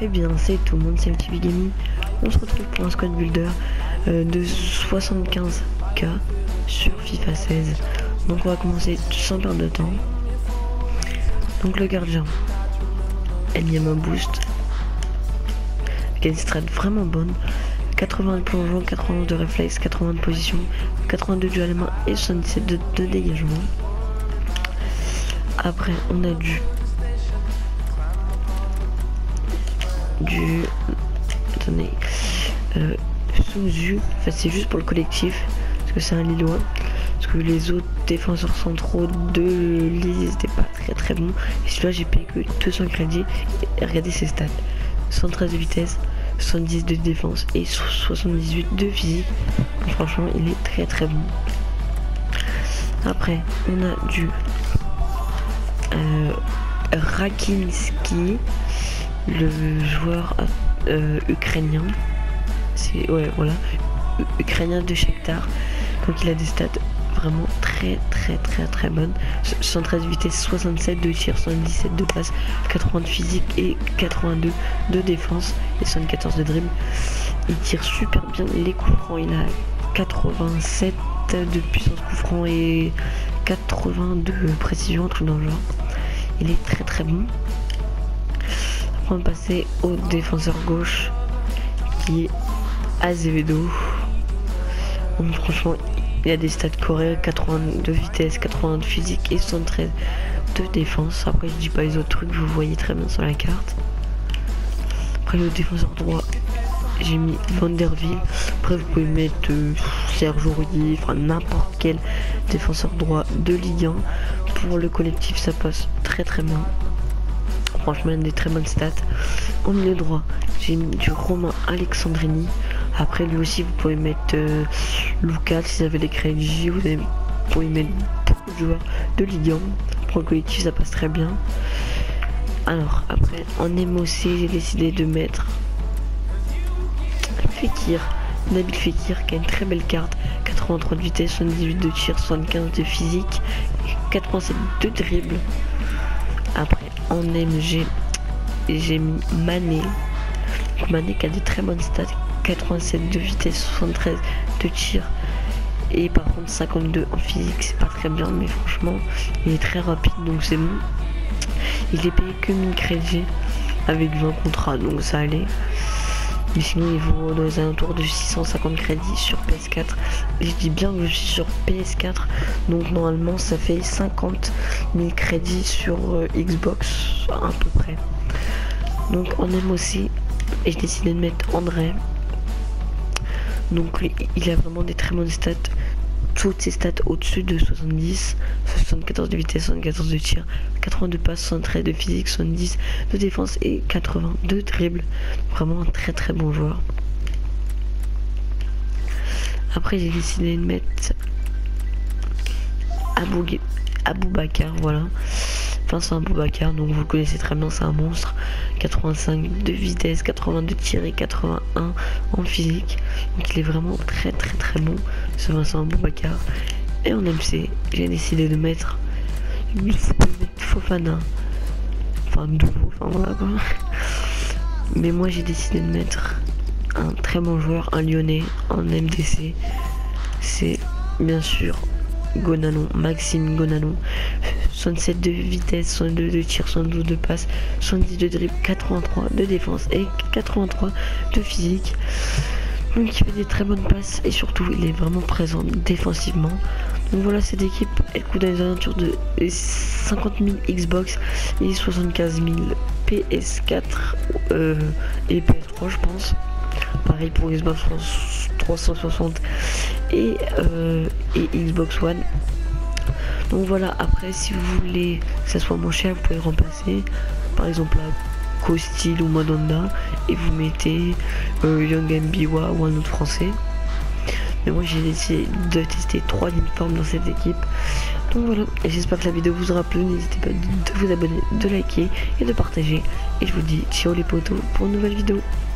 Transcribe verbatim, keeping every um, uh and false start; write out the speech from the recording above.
Eh bien, c'est tout le monde, c'est M T V Gaming. On se retrouve pour un squad builder euh, de soixante-quinze K sur FIFA seize. Donc on va commencer sans perdre de temps. Donc le gardien, elle y a un boost. Avec une strat vraiment bonne. quatre-vingts de plongeon, quatre-vingts de réflexe, quatre-vingts de position, quatre-vingt-deux de jeu à la main et soixante-dix-sept de, de dégagement. Après on a du du attendez euh, Suzu, enfin c'est juste pour le collectif parce que c'est un Lillois, parce que les autres défenseurs centraux de Lille n'étaient pas très très bons et celui-là j'ai payé que deux cents crédits et regardez ses stats: soixante-treize de vitesse, soixante-dix de défense et soixante-dix-huit de physique. Donc, franchement il est très très bon. Après on a du euh, Rakinski, le joueur euh, ukrainien, c'est ouais voilà U ukrainien de Shakhtar. Donc il a des stats vraiment très très très très bonnes: soixante-treize de vitesse, soixante-sept de tir, soixante-dix-sept de passe, quatre-vingts de physique et quatre-vingt-deux de défense et soixante-quatorze de dribble. Il tire super bien les coups francs, il a quatre-vingt-sept de puissance coup franc et quatre-vingts de précision, un truc dans le genre. Il est très très bon. On va passer au défenseur gauche qui est Azevedo. Donc, franchement il a des stats corrects: quatre-vingts de vitesse, quatre-vingts de physique et soixante-treize de défense. Après je dis pas les autres trucs, vous voyez très bien sur la carte. Après le défenseur droit, j'ai mis Vanderville. Après vous pouvez mettre euh, Serge Aurier, enfin n'importe quel défenseur droit de Ligue un. Pour le collectif ça passe très très bien. Franchement, il a des très bonnes stats. En milieu droit, j'ai mis du Romain Alexandrini. Après, lui aussi, vous pouvez mettre euh, Lucas si vous avez les crédits. Vous, avez, vous pouvez mettre beaucoup de joueurs de Ligue un. Pour le collectif, ça passe très bien. Alors, après, en M O C, j'ai décidé de mettre Fekir, Nabil Fekir, qui a une très belle carte: quatre-vingt-trois de vitesse, soixante-dix-huit de tir, soixante-quinze de physique, quatre-vingt-sept de dribble. Après en M G, j'ai mis Mané. Mané qui a des très bonnes stats: quatre-vingt-sept de vitesse, soixante-treize de tir et par contre cinquante-deux en physique. C'est pas très bien mais franchement il est très rapide donc c'est bon. Il est payé que mille crédits avec vingt contrats donc ça allait. Mais sinon il vaut dans les alentours de six cent cinquante crédits sur P S quatre. Et je dis bien que je suis sur P S quatre, donc normalement ça fait cinquante mille crédits sur euh, Xbox à peu près. Donc on aime aussi, et j'ai décidé de mettre André. Donc il a vraiment des très bonnes stats. Toutes ses stats au-dessus de soixante-dix, soixante-quatorze de vitesse, soixante-quatorze de tir, quatre-vingt-deux de passe, soixante-treize de physique, soixante-dix de défense et quatre-vingts de dribble. Vraiment un très très bon joueur. Après j'ai décidé de mettre Abou, Abou Bakar, voilà. Enfin c'est un Boubacar, donc vous le connaissez très bien, c'est un monstre. quatre-vingt-cinq de vitesse, quatre-vingts de tir et quatre-vingt-un en physique. Donc il est vraiment très très très bon, ce Vincent Boubacar. Et en M C, j'ai décidé de mettre, de mettre Fofana. Enfin nouveau, enfin voilà quoi. Mais moi j'ai décidé de mettre un très bon joueur, un Lyonnais en M D C. C'est bien sûr Gonalon, Maxime Gonalon. soixante-sept de vitesse, soixante-deux de tir, soixante-douze de passe, soixante-dix de dribble, quatre-vingt-trois de défense et quatre-vingt-trois de physique. Donc il fait des très bonnes passes et surtout il est vraiment présent défensivement. Donc voilà, cette équipe elle coûte dans les alentours de cinquante mille Xbox et soixante-quinze mille P S quatre euh, et P S trois je pense. Pareil pour Xbox trois cent soixante et, euh, et Xbox One. Donc voilà, après si vous voulez que ça soit moins cher, vous pouvez remplacer par exemple la Costil ou Madonna et vous mettez euh, Young Mbiwa ou un autre français. Mais moi j'ai essayé de tester trois uniformes dans cette équipe. Donc voilà, et j'espère que la vidéo vous aura plu. N'hésitez pas de vous abonner, de liker et de partager. Et je vous dis ciao les potos pour une nouvelle vidéo.